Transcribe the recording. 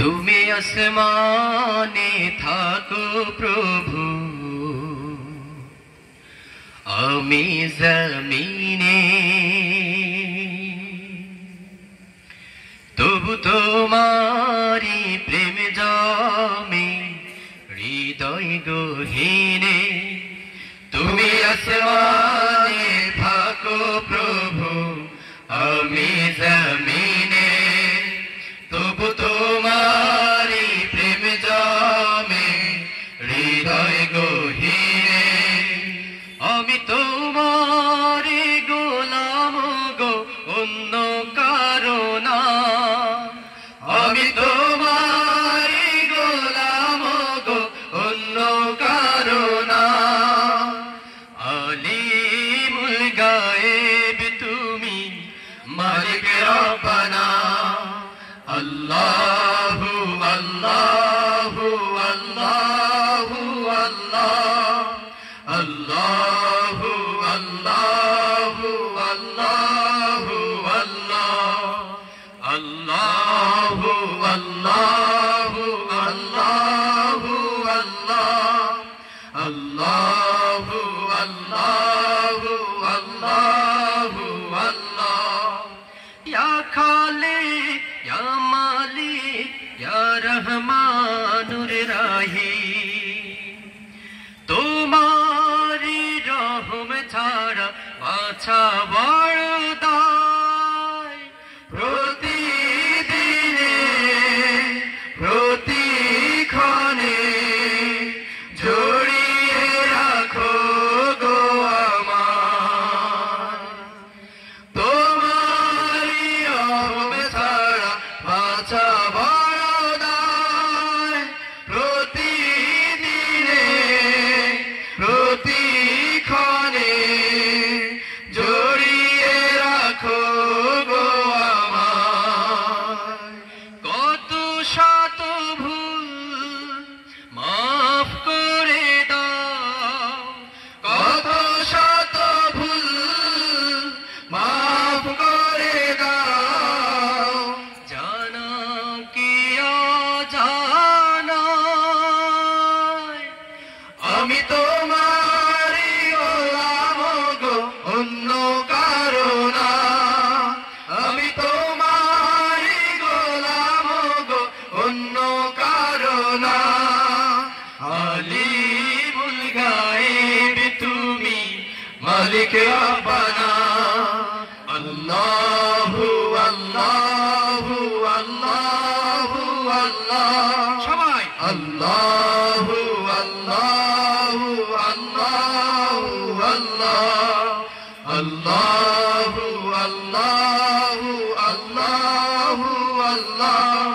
তুমি আসমানে থাকো প্রভু, আমি জমিনে, তবু তোমারি প্রেম জমে হৃদয় গহীনে। তুমি আসমানে থাকো প্রভু, আমি জমিনে, তবু তোমারি প্রেম জমে হৃদয় গহীনে। আমি তোমারি গোলাম গো, অন্য কারো না। আমি তোমারি গোলাম গো, অন্য কারো না। আলিমুল গায়েব তুমি, মালিক রব্বানা। আল্লাহু আল্লাহু আল্লাহু আল্লাহ, আল্লাহু আল্লাহু আল্লাহু আল্লাহ, আল্লাহু আল্লাহু আল্লাহু আল্লাহ, আল্লাহু আল্লাহু আল্লাহু আল্লাহ। ইয়া খালিক ইয়া মালিক ইয়া রহমানুর রাহিম, তোমারি রহম ছাড়া বাছা বড় দায়। প্রতিদিনে প্রতিক্ষণে জড়িয়ে রাখো গো আমার, তোমারি রহম ছাড়া বাছা বড় দায়। প্রতিদিনে প্রতিক্ষণে জড়িয়ে রাখো গো আমার। কত শত ভুল মাফ করে দাও, কত শত ভুল মাফ করে দাও। জানা কি অজানা, আমি তোমারি গোলাম গো, অন্য কারো না। আমি তোমারি গোলাম গো, অন্য কারো না। আলিমুল গায়েব তুমি, মালিক রব্বানা। আল্লাহু আল্লাহু আল্লাহু আল্লাহ, সবাই আল্লাহু আল্লাহু আল্লাহু আল্লাহ, আল্লাহু আল্লাহু আল্লাহু আল্লাহ,